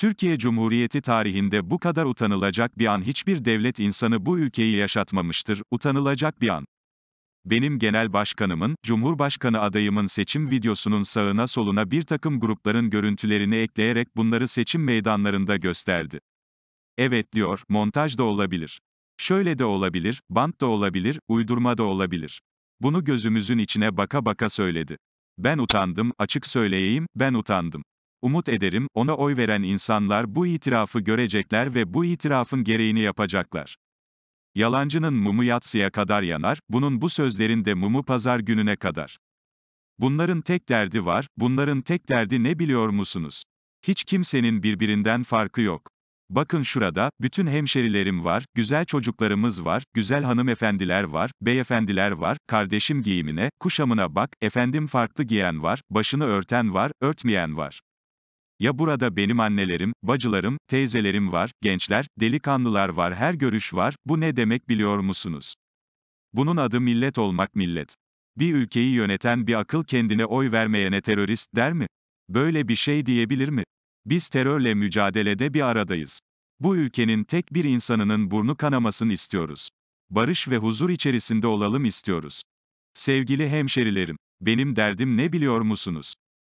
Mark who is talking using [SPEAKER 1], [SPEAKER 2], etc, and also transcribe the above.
[SPEAKER 1] Türkiye Cumhuriyeti tarihinde bu kadar utanılacak bir an hiçbir devlet insanı bu ülkeyi yaşatmamıştır, utanılacak bir an. Benim genel başkanımın, Cumhurbaşkanı adayımın seçim videosunun sağına soluna bir takım grupların görüntülerini ekleyerek bunları seçim meydanlarında gösterdi. Evet diyor, montaj da olabilir. Şöyle de olabilir, bant da olabilir, uydurma da olabilir. Bunu gözümüzün içine baka baka söyledi. Ben utandım, açık söyleyeyim, ben utandım. Umut ederim, ona oy veren insanlar bu itirafı görecekler ve bu itirafın gereğini yapacaklar. Yalancının mumu yatsıya kadar yanar, bunun bu sözlerin de mumu pazar gününe kadar. Bunların tek derdi var, bunların tek derdi ne biliyor musunuz? Hiç kimsenin birbirinden farkı yok. Bakın şurada, bütün hemşerilerim var, güzel çocuklarımız var, güzel hanımefendiler var, beyefendiler var, kardeşim giyimine, kuşamına bak, efendim farklı giyen var, başını örten var, örtmeyen var. Ya burada benim annelerim, bacılarım, teyzelerim var, gençler, delikanlılar var, her görüş var, bu ne demek biliyor musunuz? Bunun adı millet olmak millet. Bir ülkeyi yöneten bir akıl kendine oy vermeyene terörist der mi? Böyle bir şey diyebilir mi? Biz terörle mücadelede bir aradayız. Bu ülkenin tek bir insanının burnu kanamasını istiyoruz. Barış ve huzur içerisinde olalım istiyoruz. Sevgili hemşerilerim, benim derdim ne biliyor musunuz?